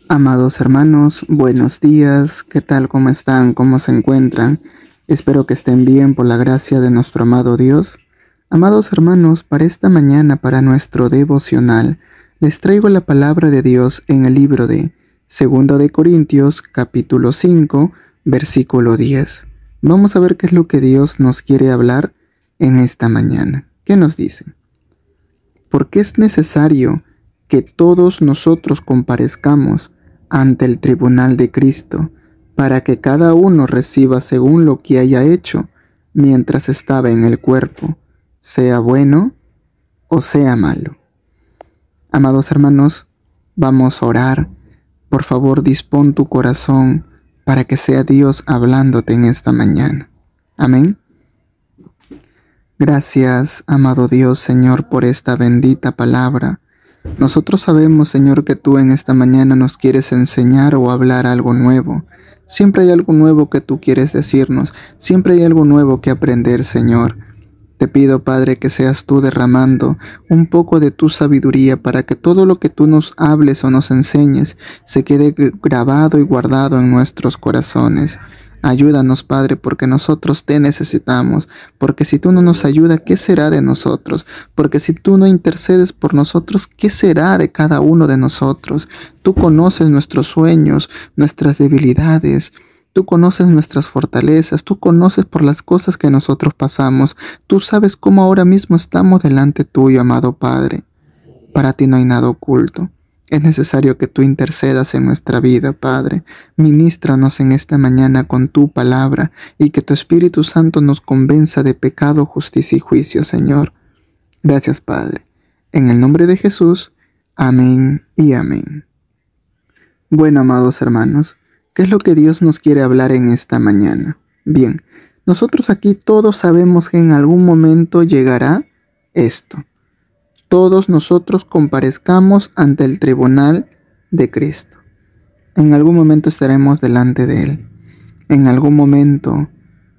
Amados hermanos, buenos días, ¿qué tal? ¿Cómo están? ¿Cómo se encuentran? Espero que estén bien por la gracia de nuestro amado Dios. Amados hermanos, para esta mañana, para nuestro devocional, les traigo la palabra de Dios en el libro de 2 de Corintios, capítulo 5, versículo 10. Vamos a ver qué es lo que Dios nos quiere hablar en esta mañana. ¿Qué nos dice? Porque es necesario que todos nosotros comparezcamos ante el tribunal de Cristo, para que cada uno reciba según lo que haya hecho mientras estaba en el cuerpo, sea bueno o sea malo. Amados hermanos, vamos a orar. Por favor, dispón tu corazón para que sea Dios hablándote en esta mañana. Amén. Gracias, amado Dios, Señor, por esta bendita palabra. Nosotros sabemos, Señor, que tú en esta mañana nos quieres enseñar o hablar algo nuevo. Siempre hay algo nuevo que tú quieres decirnos. Siempre hay algo nuevo que aprender, Señor. Te pido, Padre, que seas tú derramando un poco de tu sabiduría para que todo lo que tú nos hables o nos enseñes se quede grabado y guardado en nuestros corazones. Ayúdanos, Padre, porque nosotros te necesitamos, porque si tú no nos ayudas, ¿qué será de nosotros? Porque si tú no intercedes por nosotros, ¿qué será de cada uno de nosotros? Tú conoces nuestros sueños, nuestras debilidades, tú conoces nuestras fortalezas, tú conoces por las cosas que nosotros pasamos, tú sabes cómo ahora mismo estamos delante tuyo, amado Padre. Para ti no hay nada oculto. Es necesario que tú intercedas en nuestra vida, Padre. Ministranos en esta mañana con tu palabra y que tu Espíritu Santo nos convenza de pecado, justicia y juicio, Señor. Gracias, Padre. En el nombre de Jesús, amén y amén. Bueno, amados hermanos, ¿qué es lo que Dios nos quiere hablar en esta mañana? Bien, nosotros aquí todos sabemos que en algún momento llegará esto. Todos nosotros comparezcamos ante el tribunal de Cristo. En algún momento estaremos delante de Él. En algún momento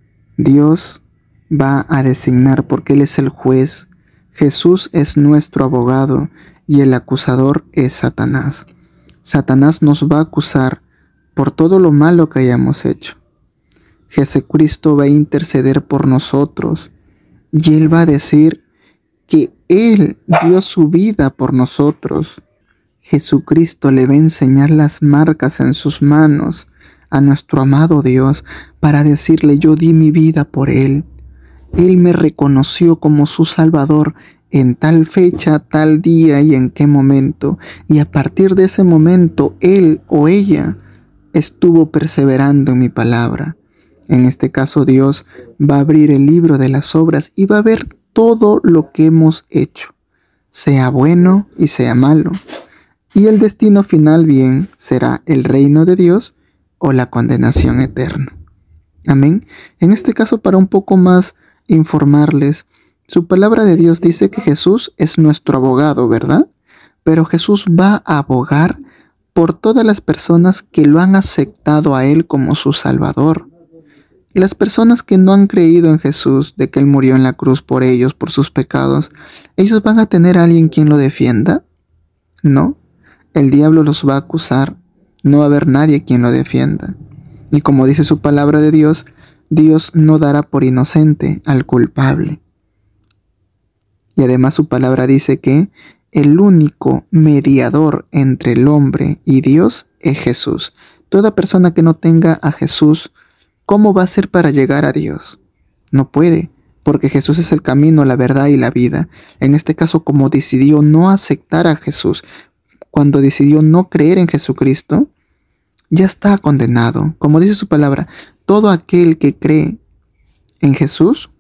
Dios va a designar, porque Él es el juez. Jesús es nuestro abogado y el acusador es Satanás. Satanás nos va a acusar por todo lo malo que hayamos hecho. Jesucristo va a interceder por nosotros y Él va a decir que Él dio su vida por nosotros. Jesucristo le va a enseñar las marcas en sus manos a nuestro amado Dios para decirle: yo di mi vida por Él. Él me reconoció como su Salvador en tal fecha, tal día y en qué momento. Y a partir de ese momento, Él o ella estuvo perseverando en mi palabra. En este caso, Dios va a abrir el libro de las obras y va a ver todo lo que hemos hecho, sea bueno y sea malo. Y el destino final bien será el reino de Dios o la condenación eterna. Amén. En este caso, para un poco más informarles, su palabra de Dios dice que Jesús es nuestro abogado, ¿verdad? Pero Jesús va a abogar por todas las personas que lo han aceptado a Él como su Salvador. Las personas que no han creído en Jesús, de que Él murió en la cruz por ellos, por sus pecados, ¿ellos van a tener a alguien quien lo defienda? No. El diablo los va a acusar. No va a haber nadie quien lo defienda. Y como dice su palabra de Dios, Dios no dará por inocente al culpable. Y además su palabra dice que el único mediador entre el hombre y Dios es Jesús. Toda persona que no tenga a Jesús, ¿cómo va a ser para llegar a Dios? No puede, porque Jesús es el camino, la verdad y la vida. En este caso, como decidió no aceptar a Jesús, cuando decidió no creer en Jesucristo, ya está condenado. Como dice su palabra, todo aquel que cree en Jesús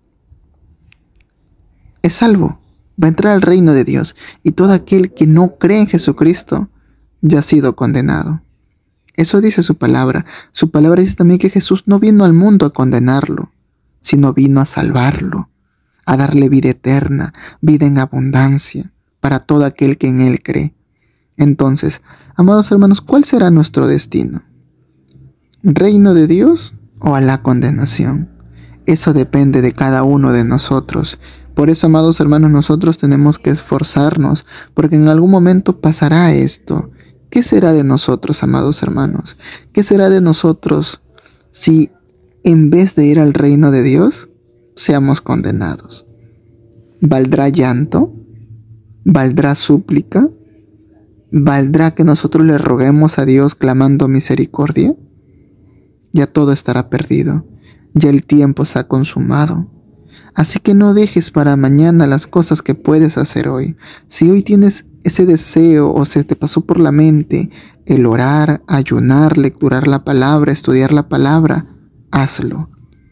es salvo, va a entrar al reino de Dios. Y todo aquel que no cree en Jesucristo ya ha sido condenado. Eso dice su palabra. Su palabra dice también que Jesús no vino al mundo a condenarlo, sino vino a salvarlo, a darle vida eterna, vida en abundancia, para todo aquel que en Él cree. Entonces, amados hermanos, ¿cuál será nuestro destino? ¿Reino de Dios o a la condenación? Eso depende de cada uno de nosotros. Por eso, amados hermanos, nosotros tenemos que esforzarnos, porque en algún momento pasará esto. ¿Qué será de nosotros, amados hermanos? ¿Qué será de nosotros si en vez de ir al reino de Dios, seamos condenados? ¿Valdrá llanto? ¿Valdrá súplica? ¿Valdrá que nosotros le roguemos a Dios clamando misericordia? Ya todo estará perdido, ya el tiempo se ha consumado. Así que no dejes para mañana las cosas que puedes hacer hoy. Si hoy tienes ese deseo o se te pasó por la mente el orar, ayunar, lecturar la palabra, estudiar la palabra, hazlo.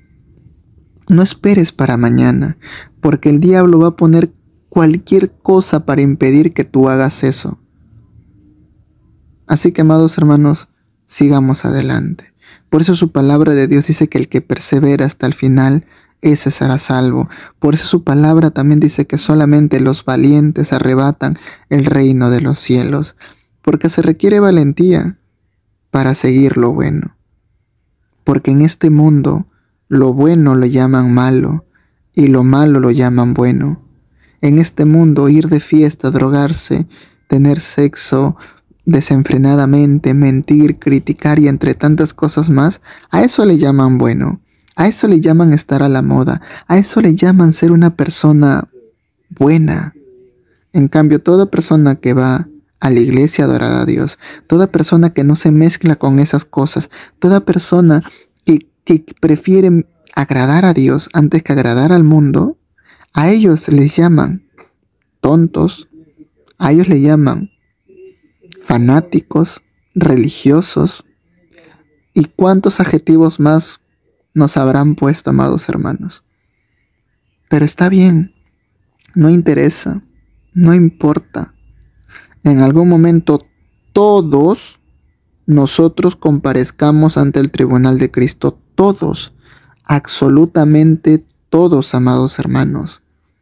No esperes para mañana, porque el diablo va a poner cualquier cosa para impedir que tú hagas eso. Así que, amados hermanos, sigamos adelante. Por eso su palabra de Dios dice que el que persevera hasta el final, ese será salvo. Por eso su palabra también dice que solamente los valientes arrebatan el reino de los cielos. Porque se requiere valentía para seguir lo bueno. Porque en este mundo lo bueno lo llaman malo y lo malo lo llaman bueno. En este mundo ir de fiesta, drogarse, tener sexo desenfrenadamente, mentir, criticar y entre tantas cosas más, a eso le llaman bueno. A eso le llaman estar a la moda. A eso le llaman ser una persona buena. En cambio, toda persona que va a la iglesia a adorar a Dios, toda persona que no se mezcla con esas cosas, toda persona que prefiere agradar a Dios antes que agradar al mundo, a ellos les llaman tontos, a ellos les llaman fanáticos, religiosos, y cuántos adjetivos más nos habrán puesto, amados hermanos. Pero está bien, no interesa, no importa. En algún momento todos nosotros comparezcamos ante el tribunal de Cristo, todos, absolutamente todos, amados hermanos.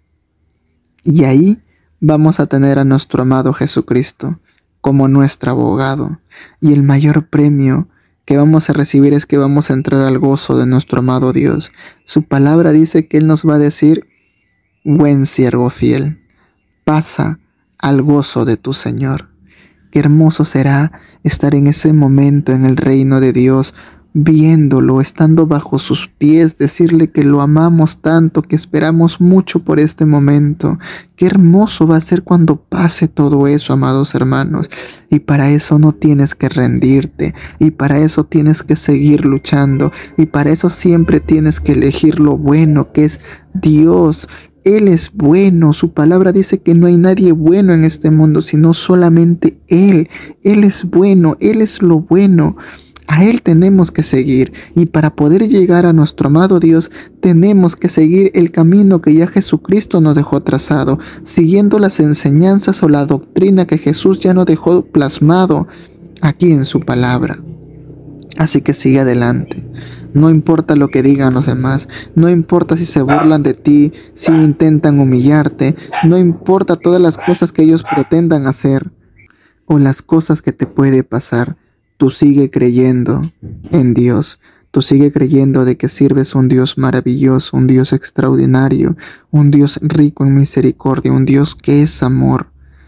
Y ahí vamos a tener a nuestro amado Jesucristo como nuestro abogado. Y el mayor premio que vamos a recibir es que vamos a entrar al gozo de nuestro amado Dios. Su palabra dice que Él nos va a decir: buen siervo fiel, pasa al gozo de tu Señor. Qué hermoso será estar en ese momento en el reino de Dios, viéndolo, estando bajo sus pies, decirle que lo amamos tanto, que esperamos mucho por este momento. Qué hermoso va a ser cuando pase todo eso, amados hermanos. Y para eso no tienes que rendirte, y para eso tienes que seguir luchando, y para eso siempre tienes que elegir lo bueno, que es Dios. Él es bueno, su palabra dice que no hay nadie bueno en este mundo, sino solamente Él. Él es bueno, Él es lo bueno. A Él tenemos que seguir, y para poder llegar a nuestro amado Dios tenemos que seguir el camino que ya Jesucristo nos dejó trazado, siguiendo las enseñanzas o la doctrina que Jesús ya nos dejó plasmado aquí en su palabra. Así que sigue adelante. No importa lo que digan los demás, no importa si se burlan de ti, si intentan humillarte, no importa todas las cosas que ellos pretendan hacer o las cosas que te puede pasar. Tú sigue creyendo en Dios, tú sigue creyendo de que sirves a un Dios maravilloso, un Dios extraordinario, un Dios rico en misericordia, un Dios que es amor.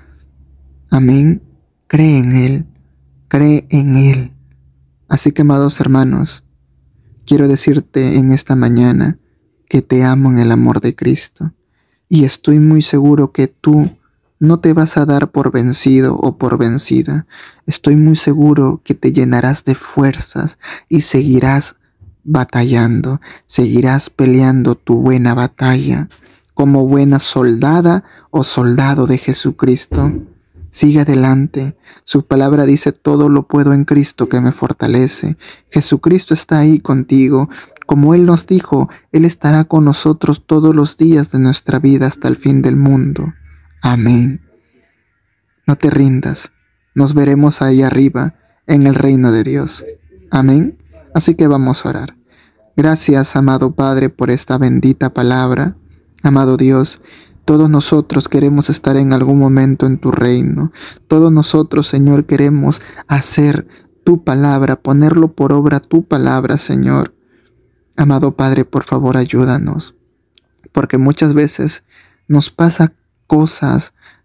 Amén. Cree en Él, cree en Él. Así que, amados hermanos, quiero decirte en esta mañana que te amo en el amor de Cristo, y estoy muy seguro que tú no te vas a dar por vencido o por vencida. Estoy muy seguro que te llenarás de fuerzas y seguirás batallando, seguirás peleando tu buena batalla como buena soldada o soldado de Jesucristo. Sigue adelante. Su palabra dice: todo lo puedo en Cristo que me fortalece. Jesucristo está ahí contigo. Como Él nos dijo, Él estará con nosotros todos los días de nuestra vida hasta el fin del mundo. Amén. No te rindas. Nos veremos ahí arriba en el reino de Dios. Amén. Así que vamos a orar. Gracias, amado Padre, por esta bendita palabra. Amado Dios, todos nosotros queremos estar en algún momento en tu reino. Todos nosotros, Señor, queremos hacer tu palabra, ponerlo por obra tu palabra, Señor. Amado Padre, por favor, ayúdanos. Porque muchas veces nos pasa cosas,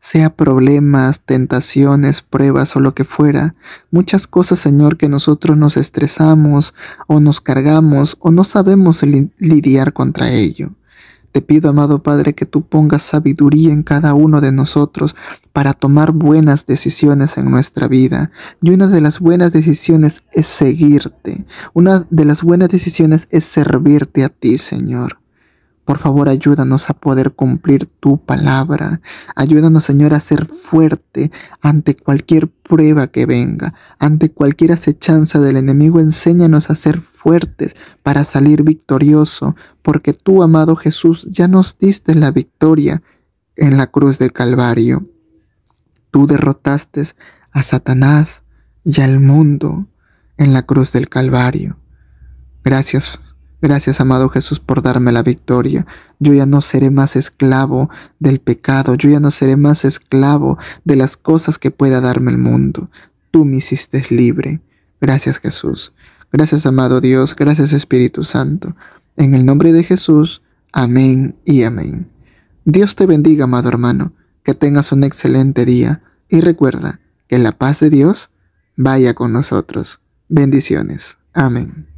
sea problemas, tentaciones, pruebas o lo que fuera. Muchas cosas, Señor, que nosotros nos estresamos o nos cargamos o no sabemos lidiar contra ello. Te pido, amado Padre, que tú pongas sabiduría en cada uno de nosotros para tomar buenas decisiones en nuestra vida. Y una de las buenas decisiones es seguirte. Una de las buenas decisiones es servirte a ti, Señor. Por favor, ayúdanos a poder cumplir tu palabra. Ayúdanos, Señor, a ser fuerte ante cualquier prueba que venga, ante cualquier acechanza del enemigo. Enséñanos a ser fuertes para salir victorioso, porque tú, amado Jesús, ya nos diste la victoria en la cruz del Calvario. Tú derrotaste a Satanás y al mundo en la cruz del Calvario. Gracias, amado Jesús, por darme la victoria. Yo ya no seré más esclavo del pecado. Yo ya no seré más esclavo de las cosas que pueda darme el mundo. Tú me hiciste libre. Gracias, Jesús. Gracias, amado Dios. Gracias, Espíritu Santo. En el nombre de Jesús. Amén y amén. Dios te bendiga, amado hermano. Que tengas un excelente día. Y recuerda que la paz de Dios vaya con nosotros. Bendiciones. Amén.